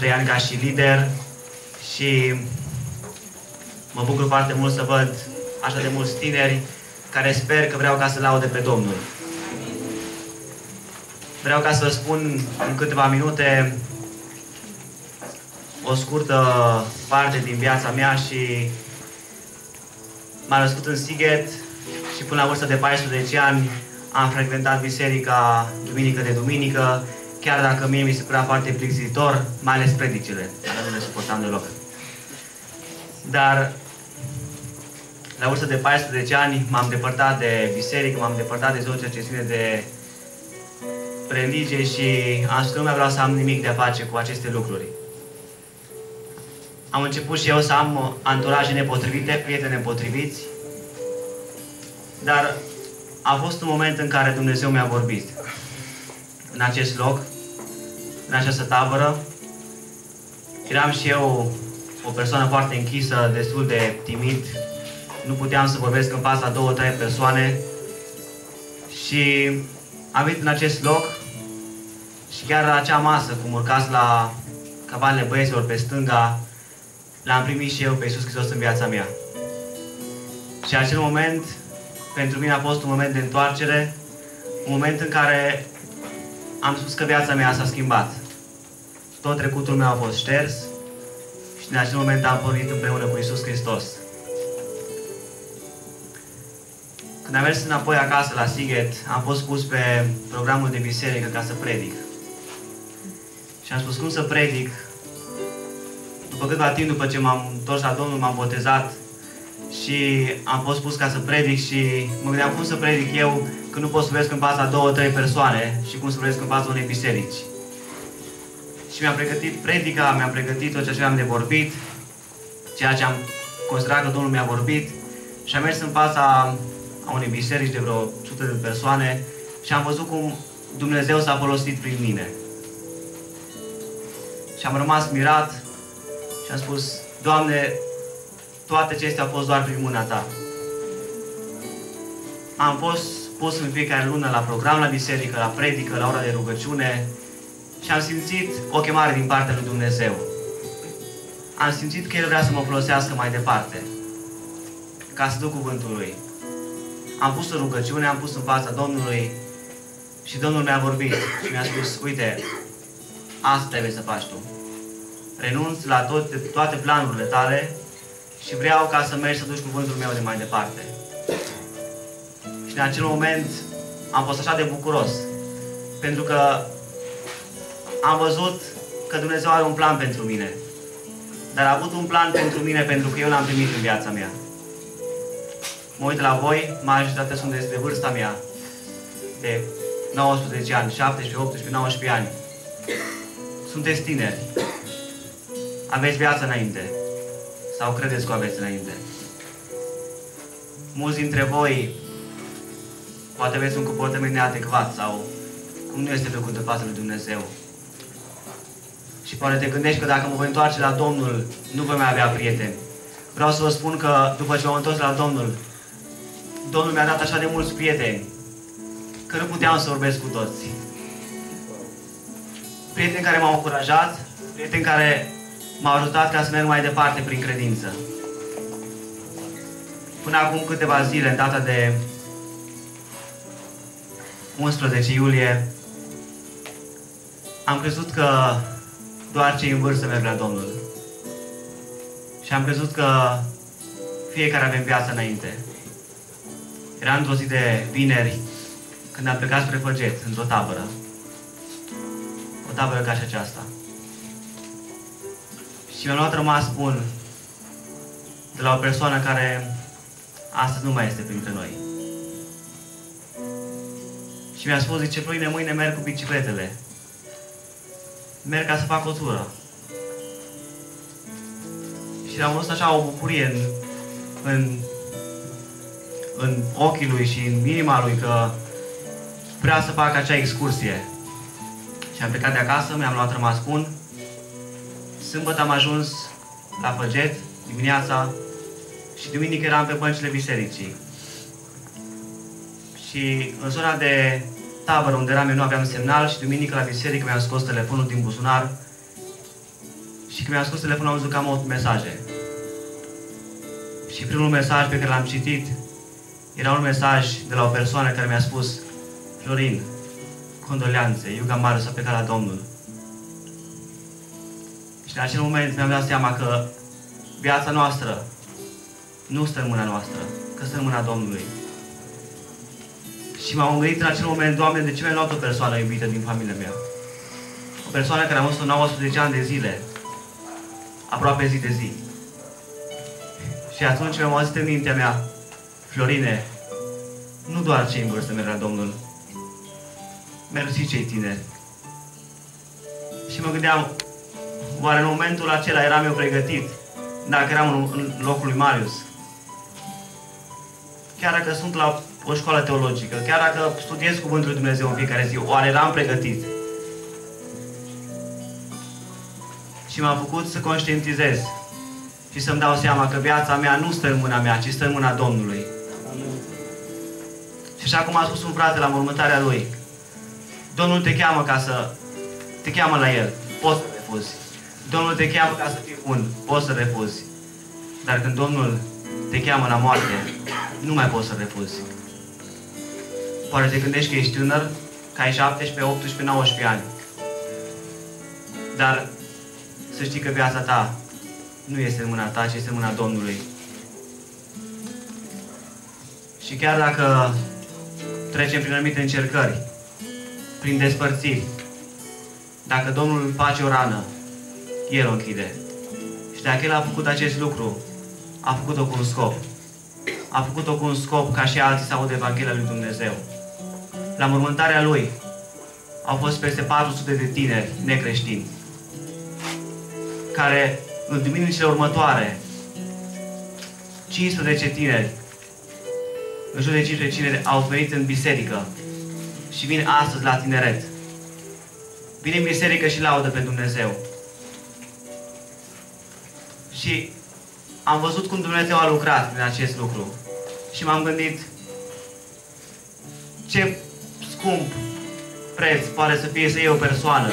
3 ani ca și lider și mă bucur foarte mult să văd așa de mulți tineri care sper că vreau ca să laude pe Domnul. Vreau ca să vă spun în câteva minute o scurtă parte din viața mea și m-am născut în Sighet și până la vârsta de 14 ani am frecventat biserica duminică de duminică, chiar dacă mie mi se părea foarte plictisitor, mai ales predicile, care nu le suportam deloc. Dar la vârsta de 14 ani m-am depărtat de biserică, m-am depărtat de tot ceea ce ține de religie și am spus că nu mai vreau să am nimic de a face cu aceste lucruri. Am început și eu să am anturaje nepotrivite, prieteni nepotriviți, dar a fost un moment în care Dumnezeu mi-a vorbit. În acest loc, în această tabără, eram și eu o persoană foarte închisă, destul de timid, nu puteam să vorbesc în fața 2-3 persoane și am venit în acest loc și chiar la acea masă, cum urcați la cabanele băieților pe stânga, l-am primit și eu pe Iisus Hristos în viața mea. Și acel moment, pentru mine a fost un moment de întoarcere, un moment în care am spus că viața mea s-a schimbat. Tot trecutul meu a fost șters și în acel moment am pornit împreună cu Iisus Hristos. Când am mers înapoi acasă la Sighet, am fost pus pe programul de biserică ca să predic. Și am spus, cum să predic? După câtva timp, după ce m-am întors la Domnul, m-am botezat și am fost pus ca să predic și mă gândeam cum să predic eu când nu pot să vorbesc în fața 2-3 persoane și cum să vorbesc în fața unei biserici. Și mi-am pregătit predica, mi-am pregătit tot ceea ce am de vorbit, ceea ce am considerat că Domnul mi-a vorbit și am mers în fața a unei biserici de vreo 100 de persoane și am văzut cum Dumnezeu s-a folosit prin mine. Și am rămas mirat și am spus, Doamne, toate acestea au fost doar prin mâna Ta. Am fost pus în fiecare lună la program, la biserică, la predică, la ora de rugăciune și am simțit o chemare din partea lui Dumnezeu. Am simțit că El vrea să mă folosească mai departe, ca să duc cuvântul Lui. Am pus în rugăciune, am pus în fața Domnului și Domnul mi-a vorbit și mi-a spus, uite, asta trebuie să faci tu. Renunți la toate planurile tale și vreau ca să mergi să duci cuvântul meu de mai departe. Și în acel moment am fost așa de bucuros, pentru că am văzut că Dumnezeu are un plan pentru mine. Dar a avut un plan pentru mine pentru că eu l-am primit în viața mea. Mă uit la voi, majoritatea sunt despre vârsta mea, de 19 ani, 17, 18, 19 ani. Sunteți tineri. Aveți viață înainte. Sau credeți că aveți înainte. Mulți dintre voi poate aveți un comportament neadecvat sau cum nu este făcut în fața lui Dumnezeu. Și poate te gândești că dacă mă voi întoarce la Domnul, nu voi mai avea prieteni. Vreau să vă spun că după ce m-am întors la Domnul, Domnul mi-a dat așa de mulți prieteni, că nu puteam să vorbesc cu toți. Prieteni care m-au încurajat, prieteni care m-au ajutat ca să merg mai departe prin credință. Până acum câteva zile, în data de 11 iulie, am crezut că doar cei în vârstă merg la Domnul. Și am crezut că fiecare avem viață înainte. Era într-o zi de vineri, când am plecat spre Făget, într-o tabără. O tabără ca și aceasta. Și mi-am luat rămas bun de la o persoană care astăzi nu mai este printre noi. Și mi-a spus, zice, mâine merg cu bicicletele. Merg ca să fac o tură. Și am văzut așa o bucurie în ochii lui și în inima lui că vrea să facă acea excursie. Și am plecat de acasă, mi-am luat rămas bun. Sâmbătă am ajuns la Făget, dimineața, și duminică eram pe băncile bisericii. Și în zona de tabără unde eram eu nu aveam semnal și duminică la biserică mi-am scos telefonul din buzunar Și când mi-am scos telefonul, am văzut că am 8 mesaje. Și primul mesaj pe care l-am citit era un mesaj de la o persoană care mi-a spus: Florin, condoleanțe, Iuga Mariu s-a plecat la Domnul. Și în acel moment mi-am dat seama că viața noastră nu stă în mâna noastră, că stă în mâna Domnului. Și m-am gândit în acel moment: Doamne, de ce mi-ai luat o persoană iubită din familia mea? O persoană care am văzut-o 19 ani de zile, aproape zi de zi. Și atunci mi-am auzit în mintea mea: Florine, nu doar cei în vârstă merg la Domnul, merg și cei tineri. Și mă gândeam, oare în momentul acela eram eu pregătit, dacă eram în locul lui Marius? Chiar dacă sunt la o școală teologică, chiar dacă studiez Cuvântul lui Dumnezeu în fiecare zi, oare eram pregătit? Și m-a făcut să conștientizez și să-mi dau seama că viața mea nu stă în mâna mea, ci stă în mâna Domnului. Și așa cum a spus un frate la mormântarea lui, Domnul te cheamă te cheamă la El, poți să refuzi. Domnul te cheamă ca să fii bun, poți să refuzi. Dar când Domnul te cheamă la moarte, nu mai poți să refuzi. Poate te gândești că ești tânăr, că ai 17, 18, 19 ani. Dar să știi că viața ta nu este în mâna ta, ci este în mâna Domnului. Și chiar dacă trecem prin anumite încercări, prin despărțiri, dacă Domnul face o rană, El o închide. Și dacă El a făcut acest lucru, a făcut-o cu un scop. A făcut-o cu un scop ca și alții să audă Evanghelia lui Dumnezeu. La mormântarea Lui au fost peste 400 de tineri necreștini, care în duminicile următoare, 15 tineri, în jur de 15 tineri au venit în biserică și vin astăzi la tineret. Vin în biserică și laudă pe Dumnezeu. Și am văzut cum Dumnezeu a lucrat prin acest lucru. Și m-am gândit, ce scump preț poate să fie să iei o persoană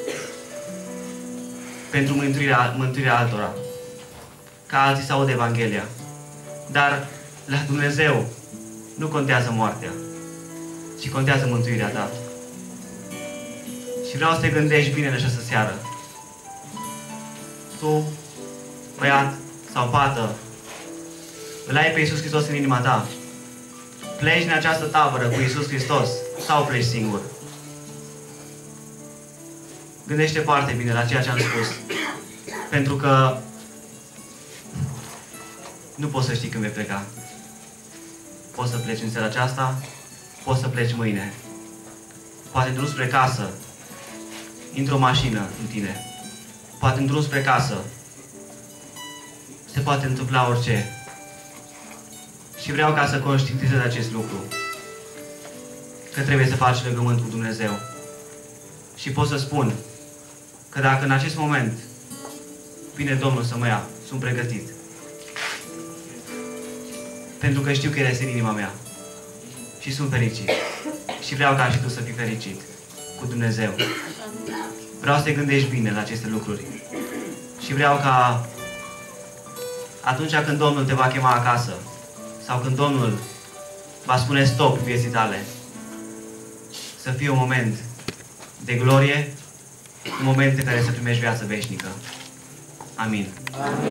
pentru mântuirea altora, ca alții să audă Evanghelia. Dar la Dumnezeu nu contează moartea, ci contează mântuirea ta. Și vreau să te gândești bine în această seară. Tu, băiat sau fată, îl ai pe Iisus Hristos în inima ta. Pleci în această tabără cu Iisus Hristos sau pleci singur? Gândește foarte bine la ceea ce am spus. Pentru că nu poți să știi când vei pleca. Poți să pleci în seara aceasta, poți să pleci mâine. Poate în drum spre casă, intră o mașină în tine. Poate în drum spre casă se poate întâmpla orice. Și vreau ca să conștientizez acest lucru. Că trebuie să faci legământ cu Dumnezeu. Și pot să spun că dacă în acest moment vine Domnul să mă ia, sunt pregătit. Pentru că știu că El este în inima mea. Și sunt fericit. Și vreau ca și tu să fii fericit cu Dumnezeu. Vreau să te gândești bine la aceste lucruri. Și vreau ca atunci când Domnul te va chema acasă, sau când Domnul va spune stop vieții tale, să fie un moment de glorie, un moment în care să primești viață veșnică. Amin.